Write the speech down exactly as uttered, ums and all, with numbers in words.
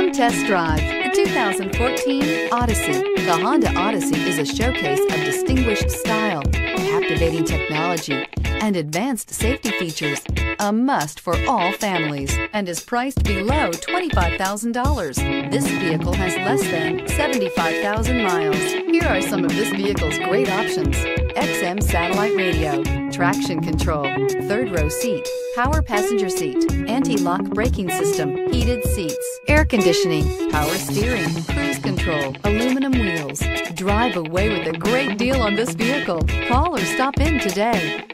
Come test drive the two thousand fourteen Odyssey. The Honda Odyssey is a showcase of distinguished style, captivating technology, and advanced safety features. A must for all families and is priced below twenty-five thousand dollars. This vehicle has less than seventy-five thousand miles. Here are some of this vehicle's great options: X M satellite radio, traction control, third row seat, power passenger seat, anti-lock braking system, heated seats, air conditioning, power steering, cruise control, aluminum wheels. Drive away with a great deal on this vehicle. Call or stop in today.